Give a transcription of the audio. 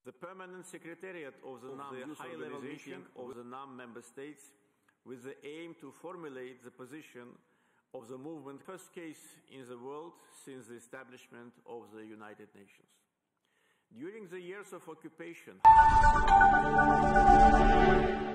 The Permanent Secretariat of the High-Level Meeting of the NAM Member States with the aim to formulate the position of the movement, first case in the world since the establishment of the United Nations. During the years of occupation,